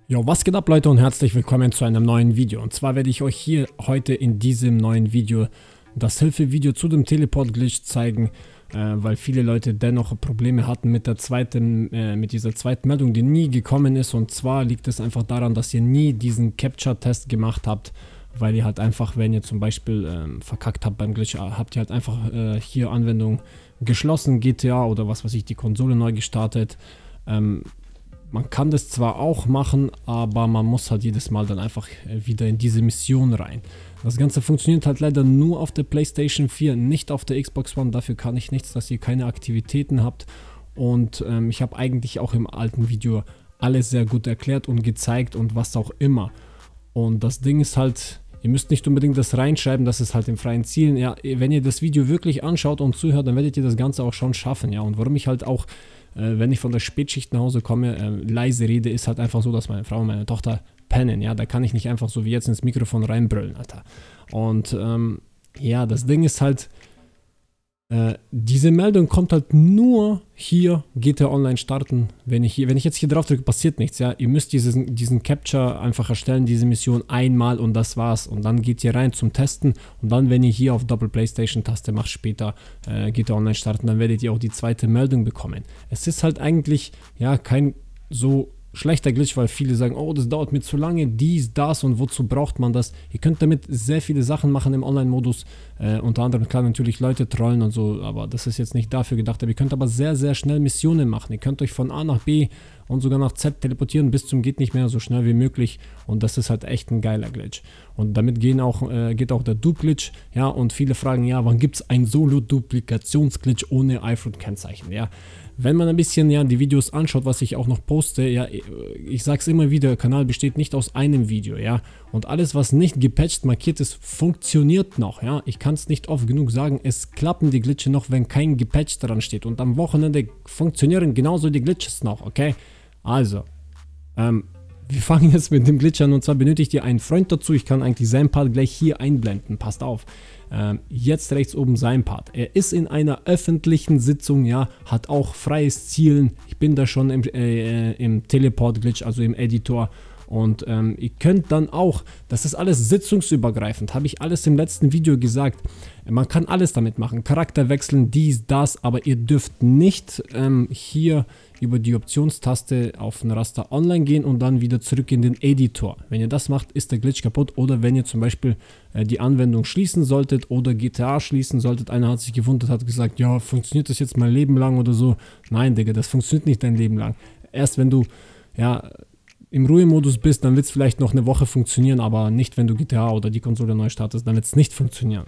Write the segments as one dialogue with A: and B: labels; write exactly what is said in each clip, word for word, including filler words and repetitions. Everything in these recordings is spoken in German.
A: Jo, was geht ab, Leute, und herzlich willkommen zu einem neuen Video. Und zwar werde ich euch hier heute in diesem neuen Video das Hilfevideo zu dem Teleport-Glitch zeigen, äh, weil viele Leute dennoch Probleme hatten mit der zweiten, äh, mit dieser zweiten Meldung, die nie gekommen ist. Und zwar liegt es einfach daran, dass ihr nie diesen Capture-Test gemacht habt, weil ihr halt einfach, wenn ihr zum Beispiel ähm, verkackt habt beim Glitch, habt ihr halt einfach äh, hier Anwendung geschlossen, G T A oder was weiß ich, die Konsole neu gestartet. Ähm, Man kann das zwar auch machen, aber man muss halt jedes Mal dann einfach wieder in diese Mission rein. Das Ganze funktioniert halt leider nur auf der PlayStation vier, nicht auf der Xbox One. Dafür kann ich nichts, dass ihr keine Aktivitäten habt. Und ähm, ich habe eigentlich auch im alten Video alles sehr gut erklärt und gezeigt und was auch immer. Und das Ding ist halt, ihr müsst nicht unbedingt das reinschreiben, das ist halt im freien Zielen. Ja, wenn ihr das Video wirklich anschaut und zuhört, dann werdet ihr das Ganze auch schon schaffen. Ja, und warum ich halt auch wenn ich von der Spätschicht nach Hause komme, äh, leise rede, ist halt einfach so, dass meine Frau und meine Tochter pennen, ja, da kann ich nicht einfach so wie jetzt ins Mikrofon reinbrüllen, Alter. Und ähm, ja, das Ding ist halt, äh, diese Meldung kommt halt nur hier, G T A Online starten, wenn ich hier, wenn ich jetzt hier drauf drücke, passiert nichts, ja, ihr müsst diesen, diesen Capture einfach erstellen, diese Mission einmal und das war's, und dann geht ihr rein zum Testen, und dann, wenn ihr hier auf Doppel Playstation Taste macht, später äh, G T A Online starten, dann werdet ihr auch die zweite Meldung bekommen. Es ist halt eigentlich, ja, kein so schlechter Glitch, weil viele sagen, oh, das dauert mir zu lange, dies, das, und wozu braucht man das? Ihr könnt damit sehr viele Sachen machen im Online-Modus, äh, unter anderem, klar, natürlich Leute trollen und so, aber das ist jetzt nicht dafür gedacht. Aber ihr könnt aber sehr, sehr schnell Missionen machen. Ihr könnt euch von A nach B und sogar nach Z teleportieren, bis zum geht nicht mehr, so schnell wie möglich, und das ist halt echt ein geiler Glitch. Und damit gehen auch, äh, geht auch der Dupe-Glitch, ja, und viele fragen, ja, wann gibt es ein Solo-Duplikations-Glitch ohne iFruit-Kennzeichen, ja. Wenn man ein bisschen, ja, die Videos anschaut, was ich auch noch poste, ja, ich sag's immer wieder, der Kanal besteht nicht aus einem Video, ja, und alles, was nicht gepatcht markiert ist, funktioniert noch, ja, ich kann es nicht oft genug sagen, es klappen die Glitches noch, wenn kein gepatcht dran steht, und am Wochenende funktionieren genauso die Glitches noch, okay, also, ähm, wir fangen jetzt mit dem Glitch an, und zwar benötigt ihr einen Freund dazu. Ich kann eigentlich seinen Part gleich hier einblenden, passt auf. Ähm, jetzt rechts oben sein Part. Er ist in einer öffentlichen Sitzung, ja, hat auch freies Zielen. Ich bin da schon im, äh, im Teleport-Glitch, also im Editor. Und ähm, ihr könnt dann auch, das ist alles sitzungsübergreifend, habe ich alles im letzten Video gesagt. Man kann alles damit machen, Charakter wechseln, dies, das, aber ihr dürft nicht ähm, hier über die Optionstaste auf ein Raster Online gehen und dann wieder zurück in den Editor. Wenn ihr das macht, ist der Glitch kaputt, oder wenn ihr zum Beispiel äh, die Anwendung schließen solltet oder G T A schließen solltet. Einer hat sich gewundert, hat gesagt, ja, funktioniert das jetzt mein Leben lang oder so? Nein, Digga, das funktioniert nicht dein Leben lang. Erst wenn du, ja, im Ruhemodus bist, dann wird es vielleicht noch eine Woche funktionieren, aber nicht, wenn du G T A oder die Konsole neu startest, dann wird es nicht funktionieren.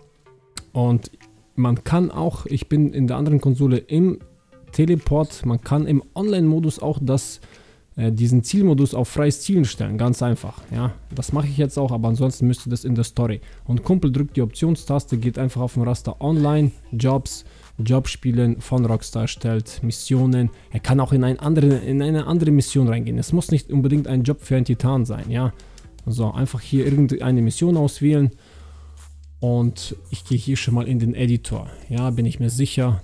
A: Und man kann auch, ich bin in der anderen Konsole im Teleport, man kann im Online-Modus auch das, äh, diesen Zielmodus auf freies Zielen stellen, ganz einfach, ja, das mache ich jetzt auch, aber ansonsten müsst ihr das in der Story. Und Kumpel drückt die Optionstaste, geht einfach auf den Raster Online, Jobs, Jobspielen von Rockstar erstellt, Missionen. Er kann auch in, ein andere, in eine andere Mission reingehen. Es muss nicht unbedingt ein Job für einen Titan sein, ja. So, einfach hier irgendeine Mission auswählen, und ich gehe hier schon mal in den Editor. Ja, bin ich mir sicher.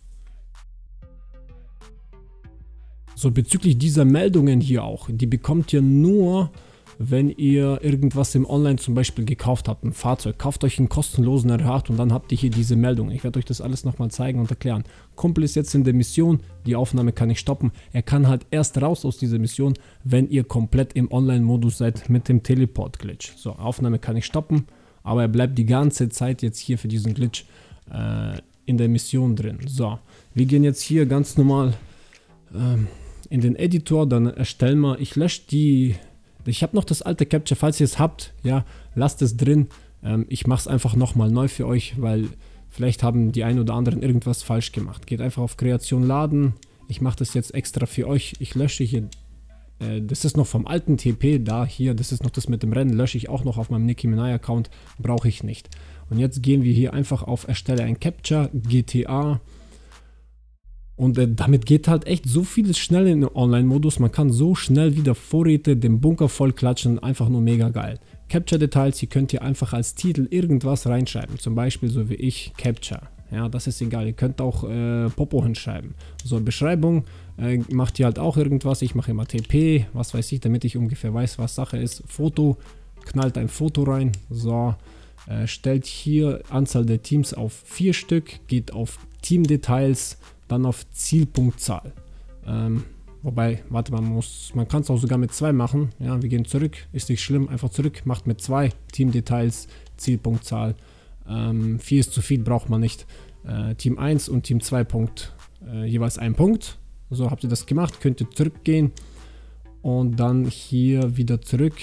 A: So, bezüglich dieser Meldungen hier auch, die bekommt ihr nur, wenn ihr irgendwas im Online zum Beispiel gekauft habt, ein Fahrzeug. Kauft euch einen kostenlosen R acht und dann habt ihr hier diese Meldung. Ich werde euch das alles nochmal zeigen und erklären. Kumpel ist jetzt in der Mission, die Aufnahme kann ich stoppen. Er kann halt erst raus aus dieser Mission, wenn ihr komplett im Online-Modus seid mit dem Teleport-Glitch. So, Aufnahme kann ich stoppen, aber er bleibt die ganze Zeit jetzt hier für diesen Glitch äh, in der Mission drin. So, wir gehen jetzt hier ganz normal ähm, in den Editor, dann erstellen wir, ich lösche die, ich habe noch das alte Capture, falls ihr es habt, ja, lasst es drin, ähm, ich mache es einfach nochmal neu für euch, weil vielleicht haben die einen oder anderen irgendwas falsch gemacht. Geht einfach auf Kreation laden, ich mache das jetzt extra für euch, ich lösche hier, äh, das ist noch vom alten T P, da, hier, das ist noch das mit dem Rennen, lösche ich auch noch auf meinem Nicki Minaj Account, brauche ich nicht. Und jetzt gehen wir hier einfach auf Erstelle ein Capture, G T A. Und äh, damit geht halt echt so vieles schnell in den Online-Modus. Man kann so schnell wieder Vorräte, den Bunker voll klatschen. Einfach nur mega geil. Capture-Details, hier könnt ihr einfach als Titel irgendwas reinschreiben. Zum Beispiel so wie ich, Capture. Ja, das ist egal. Ihr könnt auch äh, Popo hinschreiben. So, Beschreibung äh, macht ihr halt auch irgendwas. Ich mache immer T P, was weiß ich, damit ich ungefähr weiß, was Sache ist. Foto, knallt ein Foto rein. So, äh, stellt hier Anzahl der Teams auf vier Stück, geht auf Teamdetails, dann auf Zielpunktzahl. Ähm, wobei, warte, man muss, man kann es auch sogar mit zwei machen. Ja, wir gehen zurück, ist nicht schlimm, einfach zurück, macht mit zwei Teamdetails, Zielpunktzahl. Ähm, vier ist zu viel, braucht man nicht. Äh, Team eins und Team zwei Punkt, äh, jeweils ein Punkt. So, habt ihr das gemacht, könnt ihr zurückgehen und dann hier wieder zurück.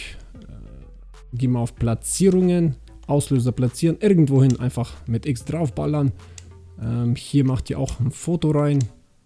A: Äh, gehen wir auf Platzierungen, Auslöser platzieren, irgendwo hin einfach mit X draufballern. Ähm, hier macht ihr auch ein Foto rein.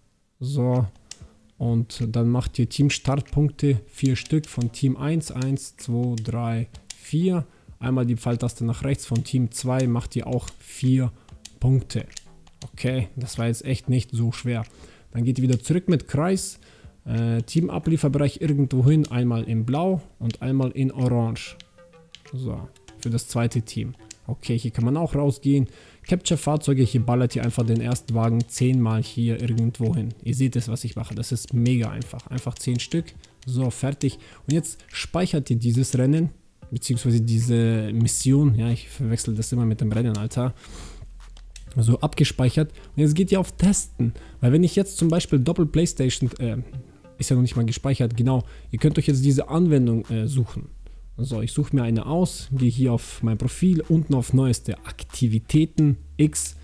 A: So, und dann macht ihr Team-Startpunkte, vier Stück von Team eins, eins, zwei, drei, vier. Einmal die Pfeiltaste nach rechts von Team zwei macht ihr auch vier Punkte. Okay, das war jetzt echt nicht so schwer. Dann geht ihr wieder zurück mit Kreis. Äh, Team-Ablieferbereich irgendwo hin, einmal in Blau und einmal in Orange. So, für das zweite Team. Okay, hier kann man auch rausgehen. Capture-Fahrzeuge, hier ballert ihr einfach den ersten Wagen zehnmal hier irgendwo hin. Ihr seht es, was ich mache. Das ist mega einfach. Einfach zehn Stück. So, fertig. Und jetzt speichert ihr dieses Rennen, beziehungsweise diese Mission. Ja, ich verwechsel das immer mit dem Rennen, Alter. So, abgespeichert. Und jetzt geht ihr auf Testen. Weil wenn ich jetzt zum Beispiel Doppel-Playstation, äh, ist ja noch nicht mal gespeichert, genau. Ihr könnt euch jetzt diese Anwendung äh, suchen. So, ich suche mir eine aus, gehe hier auf mein Profil, unten auf neueste Aktivitäten, X.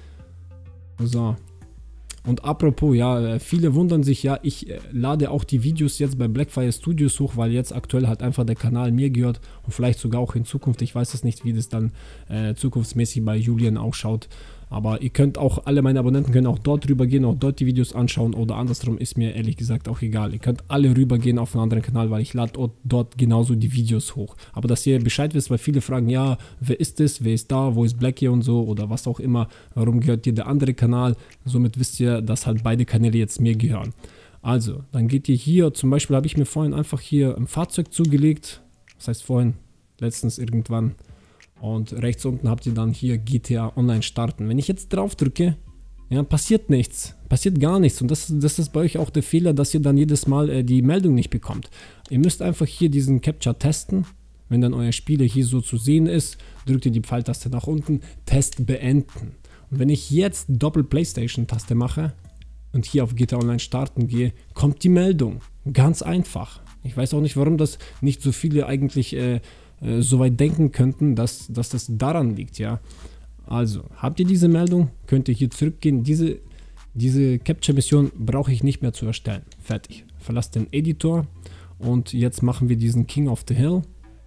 A: So. Und apropos, ja, viele wundern sich, ja, ich äh, lade auch die Videos jetzt bei Blackfire Studios hoch, weil jetzt aktuell halt einfach der Kanal mir gehört und vielleicht sogar auch in Zukunft. Ich weiß es nicht, wie das dann äh, zukunftsmäßig bei Julian ausschaut. Aber ihr könnt auch, alle meine Abonnenten können auch dort rüber gehen, auch dort die Videos anschauen oder andersrum, ist mir ehrlich gesagt auch egal. Ihr könnt alle rübergehen auf einen anderen Kanal, weil ich lade dort, dort genauso die Videos hoch. Aber dass ihr Bescheid wisst, weil viele fragen, ja, wer ist das, wer ist da, wo ist Blackie und so oder was auch immer, warum gehört dir der andere Kanal? Somit wisst ihr, dass halt beide Kanäle jetzt mir gehören. Also, dann geht ihr hier, zum Beispiel habe ich mir vorhin einfach hier ein Fahrzeug zugelegt, das heißt vorhin, letztens irgendwann. Und rechts unten habt ihr dann hier G T A Online starten. Wenn ich jetzt drauf drücke, ja, passiert nichts. Passiert gar nichts. Und das, das ist bei euch auch der Fehler, dass ihr dann jedes Mal äh, die Meldung nicht bekommt. Ihr müsst einfach hier diesen Capture testen. Wenn dann euer Spieler hier so zu sehen ist, drückt ihr die Pfeiltaste nach unten, Test beenden. Und wenn ich jetzt Doppel-Playstation-Taste mache und hier auf G T A Online starten gehe, kommt die Meldung. Ganz einfach. Ich weiß auch nicht, warum das nicht so viele eigentlich äh, äh, so weit denken könnten, dass, dass das daran liegt, ja. Also, habt ihr diese Meldung, könnt ihr hier zurückgehen. Diese, diese Capture-Mission brauche ich nicht mehr zu erstellen. Fertig. Verlasst den Editor und jetzt machen wir diesen King of the Hill.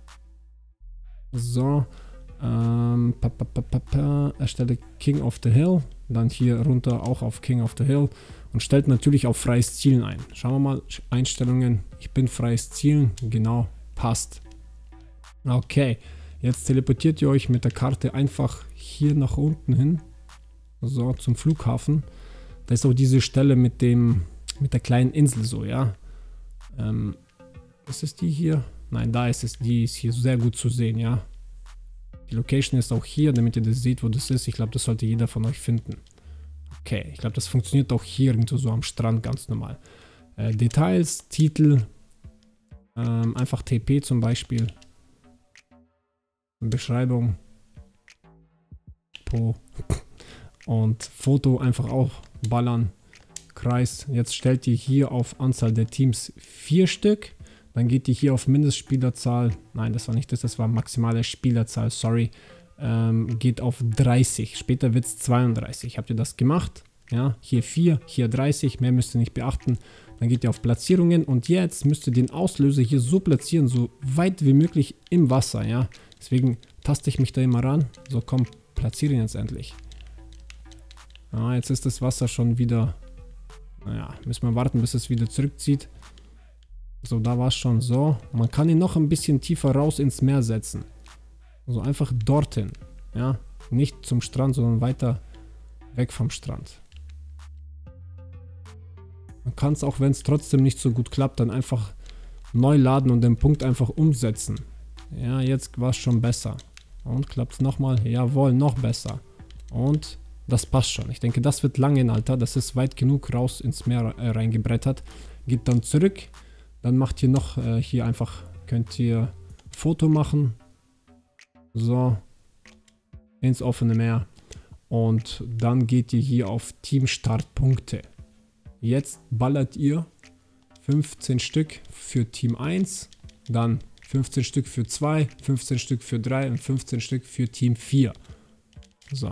A: So, ähm, pa, pa, pa, pa, pa, erstelle King of the Hill, dann hier runter auch auf King of the Hill und stellt natürlich auf freies Zielen ein. Schauen wir mal, Einstellungen, ich bin freies Zielen, genau, passt. Okay, jetzt teleportiert ihr euch mit der Karte einfach hier nach unten hin, so zum Flughafen. Da ist auch diese Stelle mit dem, mit der kleinen Insel so, ja. Ähm, ist es die hier? Nein, da ist es, die ist hier sehr gut zu sehen, ja. Die Location ist auch hier, damit ihr das seht, wo das ist. Ich glaube, das sollte jeder von euch finden. Okay, ich glaube, das funktioniert auch hier irgendwo so am Strand ganz normal. Äh, Details, Titel, ähm, einfach T P zum Beispiel. Beschreibung. Po. Und Foto einfach auch ballern. Kreis. Jetzt stellt ihr hier auf Anzahl der Teams vier Stück. Dann geht ihr hier auf Mindestspielerzahl. Nein, das war nicht das, das war maximale Spielerzahl, sorry. Ähm, geht auf dreißig. Später wird es zweiunddreißig. Habt ihr das gemacht? Ja, hier vier, hier dreißig. Mehr müsst ihr nicht beachten. Dann geht ihr auf Platzierungen und jetzt müsst ihr den Auslöser hier so platzieren, so weit wie möglich im Wasser, ja. Deswegen taste ich mich da immer ran. So, komm, platziere ihn jetzt endlich. Ah, jetzt ist das Wasser schon wieder... Naja, müssen wir warten, bis es wieder zurückzieht. So, da war es schon so. Man kann ihn noch ein bisschen tiefer raus ins Meer setzen. Also einfach dorthin. Ja, nicht zum Strand, sondern weiter weg vom Strand. Man kann es auch, wenn es trotzdem nicht so gut klappt, dann einfach neu laden und den Punkt einfach umsetzen. Ja, jetzt war es schon besser. Und klappt es nochmal? Jawohl, noch besser. Und Das passt schon. Ich denke, das wird lange, Alter. Das ist weit genug raus ins Meer äh, reingebrettert. Geht dann zurück. Dann macht ihr noch äh, hier einfach, könnt ihr Foto machen. So. Ins offene Meer. Und dann geht ihr hier auf Team Startpunkte. Jetzt ballert ihr fünfzehn Stück für Team eins. Dann fünfzehn Stück für zwei, fünfzehn Stück für drei und fünfzehn Stück für Team vier. So.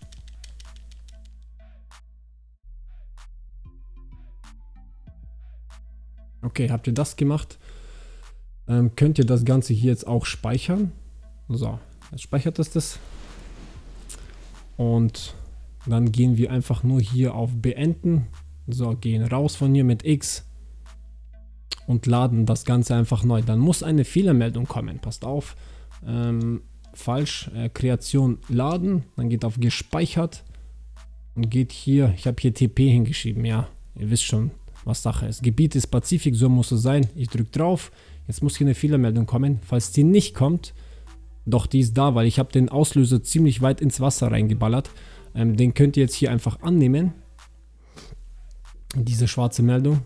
A: Okay, habt ihr das gemacht? Ähm, könnt ihr das Ganze hier jetzt auch speichern? So, jetzt speichert es das. Und dann gehen wir einfach nur hier auf Beenden. So, gehen raus von hier mit X. Und laden das Ganze einfach neu. Dann muss eine Fehlermeldung kommen. Passt auf. Ähm, falsch. Äh, Kreation laden. Dann geht auf gespeichert. Und geht hier. Ich habe hier T P hingeschrieben. Ja, ihr wisst schon, was Sache ist. Gebiet ist Pazifik. So muss es sein. Ich drücke drauf. Jetzt muss hier eine Fehlermeldung kommen. Falls die nicht kommt. Doch, die ist da, weil ich habe den Auslöser ziemlich weit ins Wasser reingeballert. Ähm, den könnt ihr jetzt hier einfach annehmen. Diese schwarze Meldung.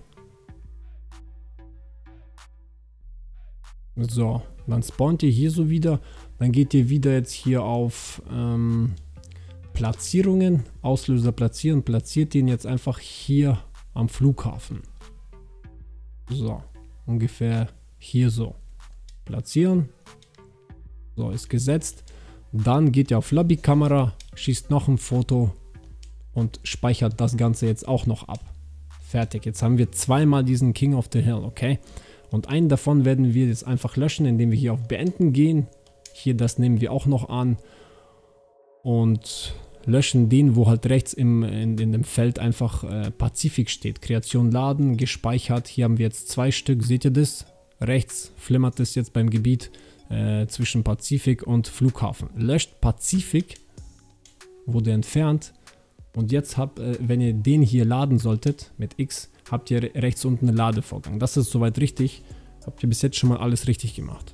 A: So, dann spawnt ihr hier so wieder. Dann geht ihr wieder jetzt hier auf ähm, Platzierungen. Auslöser platzieren. Platziert den jetzt einfach hier am Flughafen. So, ungefähr hier so. Platzieren. So, ist gesetzt. Dann geht ihr auf Lobbykamera, schießt noch ein Foto und speichert das Ganze jetzt auch noch ab. Fertig. Jetzt haben wir zweimal diesen King of the Hill, okay? Und einen davon werden wir jetzt einfach löschen, indem wir hier auf Beenden gehen. Hier, das nehmen wir auch noch an. Und löschen den, wo halt rechts im, in, in dem Feld einfach äh, Pazifik steht. Kreation laden, gespeichert. Hier haben wir jetzt zwei Stück, seht ihr das? Rechts flimmert es jetzt beim Gebiet äh, zwischen Pazifik und Flughafen. Löscht Pazifik, wurde entfernt. Und jetzt habt, äh, wenn ihr den hier laden solltet mit X, habt ihr rechts unten einen Ladevorgang. Das ist soweit richtig. Habt ihr bis jetzt schon mal alles richtig gemacht.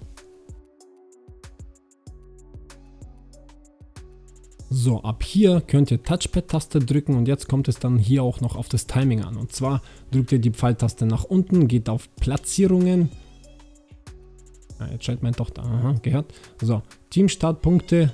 A: So, ab hier könnt ihr Touchpad-Taste drücken und jetzt kommt es dann hier auch noch auf das Timing an. Und zwar drückt ihr die Pfeiltaste nach unten, geht auf Platzierungen. Ah, jetzt scheint meine Tochter, aha, gehört. So, Teamstartpunkte.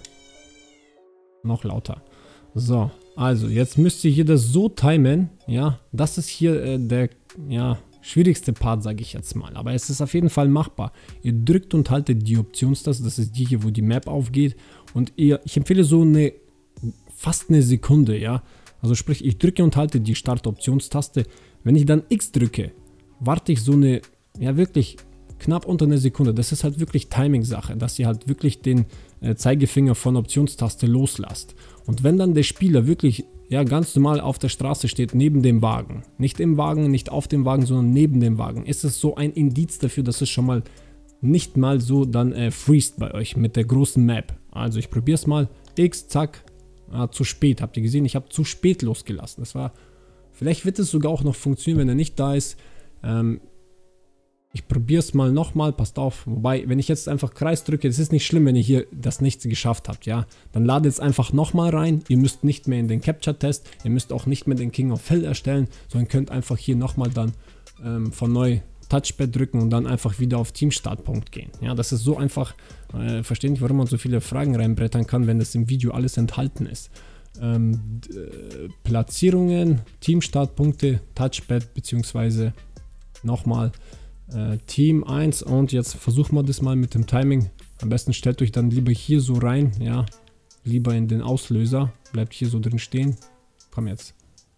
A: Noch lauter. So, also jetzt müsst ihr hier das so timen, ja, das ist hier äh, der, ja, schwierigste Part, sage ich jetzt mal, aber es ist auf jeden Fall machbar. Ihr drückt und haltet die Optionstaste, das ist die hier, wo die Map aufgeht und ihr, ich empfehle so eine, fast eine Sekunde, ja, also sprich, ich drücke und halte die Start-Optionstaste, wenn ich dann X drücke, warte ich so eine, ja wirklich, knapp unter einer Sekunde. Das ist halt wirklich Timing-Sache, dass ihr halt wirklich den äh, Zeigefinger von Optionstaste loslasst. Und wenn dann der Spieler wirklich ja ganz normal auf der Straße steht, neben dem Wagen, nicht im Wagen, nicht auf dem Wagen, sondern neben dem Wagen, ist es so ein Indiz dafür, dass es schon mal nicht mal so dann äh, freest bei euch mit der großen Map. Also ich probiere es mal. X, zack, ah, zu spät. Habt ihr gesehen? Ich habe zu spät losgelassen. Das war, vielleicht wird es sogar auch noch funktionieren, wenn er nicht da ist. Ähm, Ich probiere es mal nochmal, passt auf, wobei, wenn ich jetzt einfach Kreis drücke, das ist nicht schlimm, wenn ihr hier das nicht geschafft habt, ja. Dann ladet es einfach nochmal rein, ihr müsst nicht mehr in den Capture-Test, ihr müsst auch nicht mehr den King of Hill erstellen, sondern könnt einfach hier nochmal dann ähm, von neu Touchpad drücken und dann einfach wieder auf Team-Startpunkt gehen. Ja, das ist so einfach, äh, verstehe nicht, warum man so viele Fragen reinbrettern kann, wenn das im Video alles enthalten ist. Ähm, äh, Platzierungen, Team-Startpunkte, Touchpad, beziehungsweise nochmal Team eins und jetzt versuchen wir das mal mit dem Timing. Am besten stellt euch dann lieber hier so rein, ja, lieber in den Auslöser, bleibt hier so drin stehen. Komm jetzt.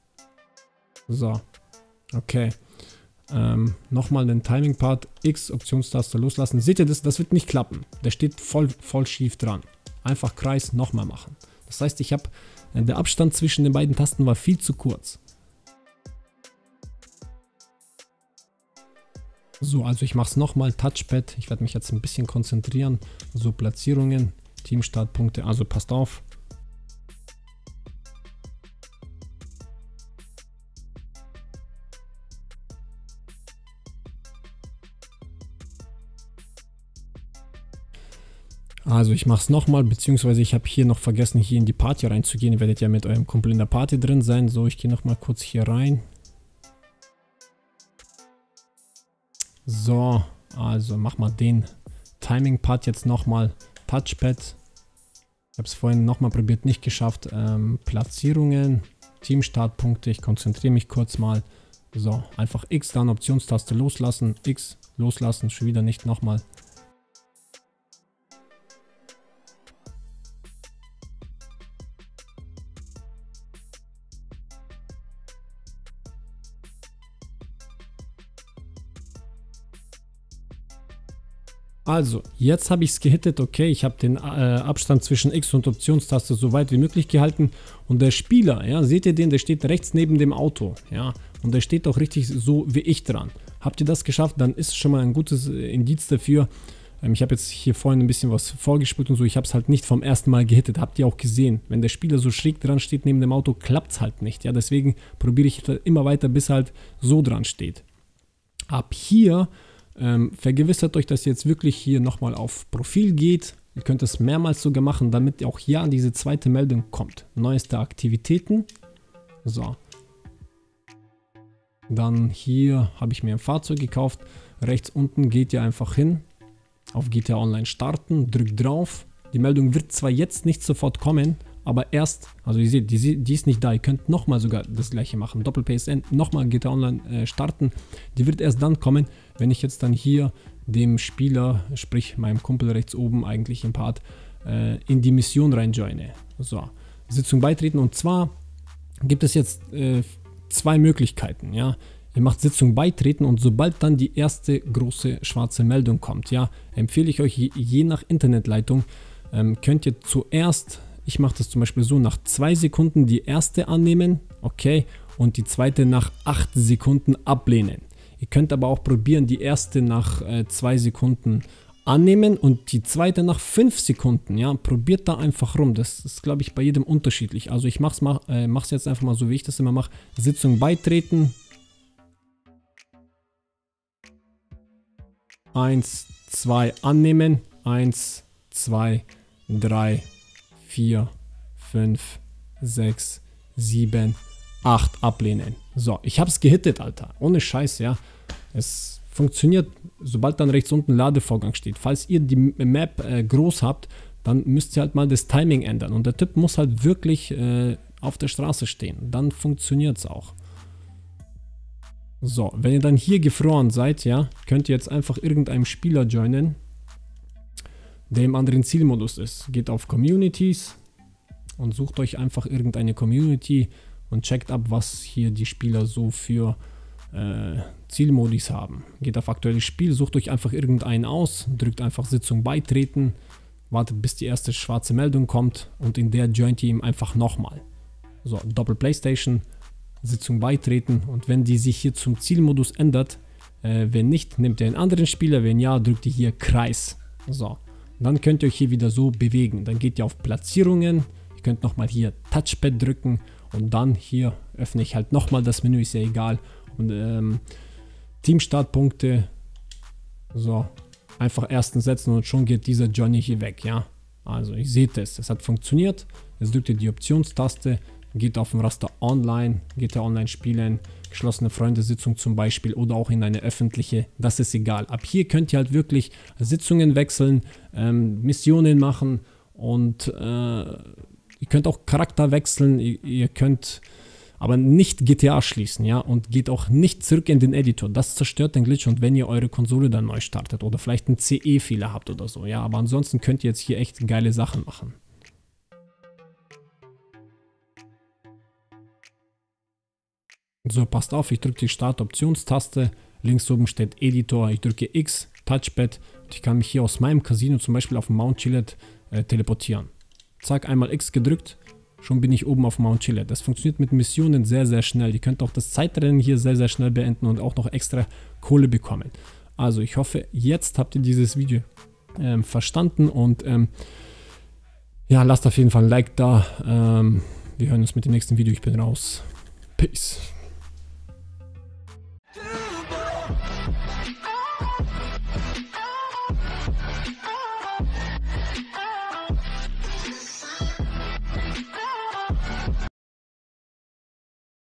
A: So, okay. Ähm, nochmal den Timing-Part, X, Optionstaste loslassen. Seht ihr das? Das wird nicht klappen. Der steht voll, voll schief dran. Einfach Kreis nochmal machen. Das heißt, ich habe, der Abstand zwischen den beiden Tasten war viel zu kurz. So, also ich mache es nochmal, Touchpad, ich werde mich jetzt ein bisschen konzentrieren, so Platzierungen, Teamstartpunkte, also passt auf. Also ich mache es nochmal, beziehungsweise ich habe hier noch vergessen, hier in die Party reinzugehen. Ihr werdet ja mit eurem Kumpel in der Party drin sein. So, ich gehe nochmal kurz hier rein. So, also mach mal den Timing-Part jetzt nochmal. Touchpad. Ich habe es vorhin nochmal probiert, nicht geschafft. Ähm, Platzierungen, Teamstartpunkte. Ich konzentriere mich kurz mal. So, einfach X, dann Optionstaste loslassen. X, loslassen, schon wieder nicht nochmal. Also, jetzt habe ich es gehittet, okay, ich habe den äh, Abstand zwischen X und Optionstaste so weit wie möglich gehalten und der Spieler, ja, seht ihr den, der steht rechts neben dem Auto, ja, und der steht auch richtig so wie ich dran. Habt ihr das geschafft, dann ist schon mal ein gutes Indiz dafür. Ähm, ich habe jetzt hier vorhin ein bisschen was vorgespielt und so, ich habe es halt nicht vom ersten Mal gehittet, habt ihr auch gesehen. Wenn der Spieler so schräg dran steht neben dem Auto, klappt es halt nicht, ja, deswegen probiere ich immer weiter, bis halt so dran steht. Ab hier Ähm, vergewissert euch, dass ihr jetzt wirklich hier nochmal auf Profil geht. Ihr könnt es mehrmals sogar machen, damit ihr auch hier an diese zweite Meldung kommt. Neueste Aktivitäten. So. Dann hier habe ich mir ein Fahrzeug gekauft. Rechts unten geht ihr einfach hin. Auf G T A Online starten. Drückt drauf. Die Meldung wird zwar jetzt nicht sofort kommen, aber erst, also ihr seht, die, die ist nicht da. Ihr könnt nochmal sogar das gleiche machen. Doppel-P S N, nochmal G T A Online äh, starten. Die wird erst dann kommen, wenn ich jetzt dann hier dem Spieler, sprich meinem Kumpel rechts oben eigentlich im Part, äh, in die Mission reinjoine. So, Sitzung beitreten, und zwar gibt es jetzt äh, zwei Möglichkeiten, ja. Ihr macht Sitzung beitreten und sobald dann die erste große schwarze Meldung kommt, ja, empfehle ich euch je, je nach Internetleitung, ähm, könnt ihr zuerst, ich mache das zum Beispiel so, nach zwei Sekunden die erste annehmen, okay, und die zweite nach acht Sekunden ablehnen. Ihr könnt aber auch probieren, die erste nach äh, zwei Sekunden annehmen und die zweite nach fünf Sekunden, ja, probiert da einfach rum, das ist, glaube ich, bei jedem unterschiedlich. Also ich mache es mal, äh, mach's jetzt einfach mal so, wie ich das immer mache, Sitzung beitreten, eins, zwei annehmen, eins, zwei, drei, vier, fünf, sechs, sieben, acht ablehnen. So, ich habe es gehittet, Alter. Ohne Scheiß, ja. Es funktioniert, sobald dann rechts unten Ladevorgang steht. Falls ihr die Map äh, groß habt, dann müsst ihr halt mal das Timing ändern. Und der Typ muss halt wirklich äh, auf der Straße stehen. Dann funktioniert es auch. So, wenn ihr dann hier gefroren seid, ja, könnt ihr jetzt einfach irgendeinem Spieler joinen, der im anderen Zielmodus ist. Geht auf Communities und sucht euch einfach irgendeine Community und checkt ab, was hier die Spieler so für äh, Zielmodis haben. Geht auf aktuelles Spiel, sucht euch einfach irgendeinen aus, drückt einfach Sitzung beitreten, wartet bis die erste schwarze Meldung kommt und in der joint ihr ihm einfach nochmal. So, Doppel Playstation, Sitzung beitreten, und wenn die sich hier zum Zielmodus ändert, äh, wenn nicht, nehmt ihr einen anderen Spieler, wenn ja, drückt ihr hier Kreis. So, dann könnt ihr euch hier wieder so bewegen. Dann geht ihr auf Platzierungen, ihr könnt nochmal hier Touchpad drücken und dann hier öffne ich halt nochmal das Menü, ist ja egal. Und ähm, Teamstartpunkte, so, einfach ersten setzen und schon geht dieser Johnny hier weg, ja. Also ihr seht es, es hat funktioniert. Jetzt drückt ihr die Optionstaste, geht auf dem Raster Online, geht ihr online spielen, geschlossene Freundesitzung zum Beispiel oder auch in eine öffentliche, das ist egal. Ab hier könnt ihr halt wirklich Sitzungen wechseln, ähm, Missionen machen und äh, ihr könnt auch Charakter wechseln, ihr, ihr könnt aber nicht G T A schließen, ja, und geht auch nicht zurück in den Editor, das zerstört den Glitch, und wenn ihr eure Konsole dann neu startet oder vielleicht einen C E-Fehler habt oder so, ja, aber ansonsten könnt ihr jetzt hier echt geile Sachen machen. So, passt auf, ich drücke die Start-Optionstaste, links oben steht Editor, ich drücke X, Touchpad, und ich kann mich hier aus meinem Casino zum Beispiel auf Mount Chiliad äh, teleportieren. Zack, einmal X gedrückt, schon bin ich oben auf Mount Chiliad. Das funktioniert mit Missionen sehr, sehr schnell. Ihr könnt auch das Zeitrennen hier sehr, sehr schnell beenden und auch noch extra Kohle bekommen. Also ich hoffe, jetzt habt ihr dieses Video ähm, verstanden und ähm, ja, lasst auf jeden Fall ein Like da. Ähm, wir hören uns mit dem nächsten Video. Ich bin raus. Peace.